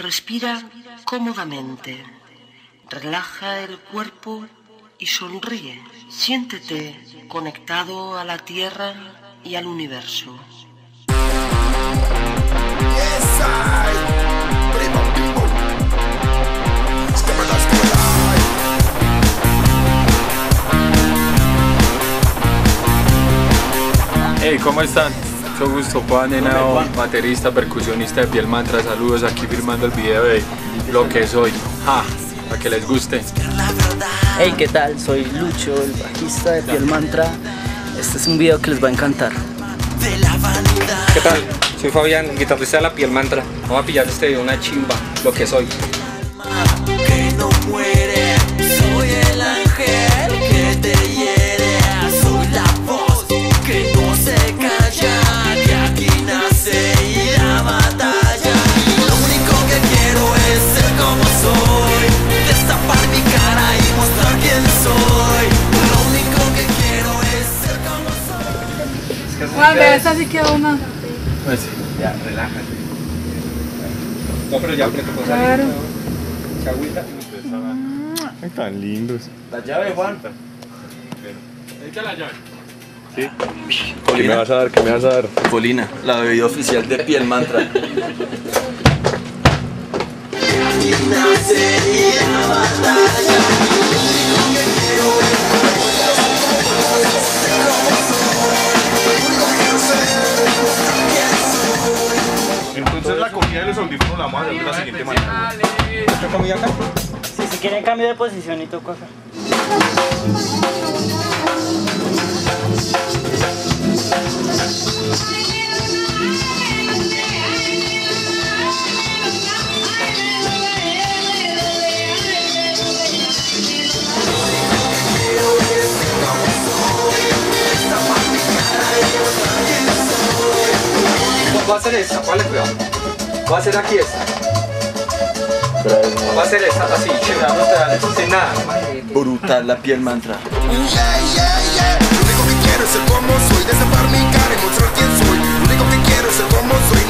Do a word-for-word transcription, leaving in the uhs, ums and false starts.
Respira cómodamente, relaja el cuerpo y sonríe. Siéntete conectado a la Tierra y al universo. Hey, ¿cómo están? Mucho gusto, Juan Henao, baterista, percusionista de Piel Mantra. Saludos, aquí firmando el video de Lo que soy. Ja, para que les guste. Hey, ¿qué tal? Soy Lucho, el bajista de Piel Mantra. Este es un video que les va a encantar. ¿Qué tal? Soy Fabián, guitarrista de la Piel Mantra. Vamos a pillar este video, una chimba, Lo que soy. Que no muere, soy el ángel que te hiere, soy la voz que no se calla, que aquí nace y la batalla. Lo único que quiero es ser como soy, destapar mi cara y mostrar quién soy. Lo único que quiero es ser como soy. Juan, ve, esta sí quedó una. Pues sí. Ya, relájate. No, pero ya aprieto con Claro. ¿Se agüita? Ay, tan lindos. La llave, Juan. Echa la llave. ¿Sí? ¿Qué me vas a dar? ¿Qué me vas a dar? Polina, la bebida oficial de Piel Mantra. Aquí nace y la batalla. Lo único que quiero es ser como soy. Entonces la cogida de los audífonos la vamos a hacer de la siguiente manera. ¿Toca muy acá? Sí, si quieren cambio de posición y toco acá. Va a hacer esta, vale, cuidado. Va a hacer aquí esta. Va a hacer esta, así, chingando pedales, sin nada. Brutal la Piel Mantra. Yeah, yeah, yeah. Lo único que quiero es ser como soy, destapar mi cara y mostrar quién soy. Lo único que quiero es ser como soy,